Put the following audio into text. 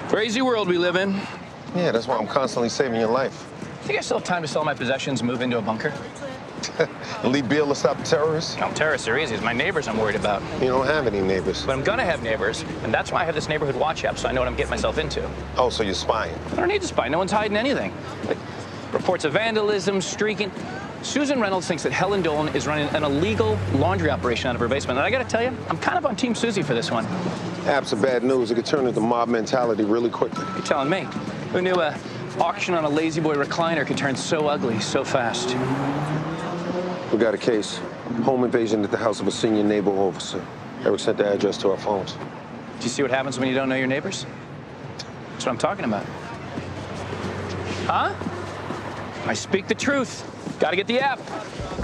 Crazy world we live in. Yeah, that's why I'm constantly saving your life. Think I still have time to sell my possessions and move into a bunker? And leave Beale to stop the terrorists? No, terrorists are easy. It's my neighbors I'm worried about. You don't have any neighbors. But I'm gonna have neighbors, and that's why I have this neighborhood watch app, so I know what I'm getting myself into. Oh, so you're spying? I don't need to spy. No one's hiding anything. Like, reports of vandalism, streaking. Susan Reynolds thinks that Helen Dolan is running an illegal laundry operation out of her basement. And I gotta tell you, I'm kind of on Team Susie for this one. Apps are bad news. It could turn into mob mentality really quickly. You're telling me. Who knew a auction on a lazy boy recliner could turn so ugly so fast? We got a case. Home invasion at the house of a senior naval officer. Eric sent the address to our phones. Do you see what happens when you don't know your neighbors? That's what I'm talking about. Huh? I speak the truth. Gotta get the app.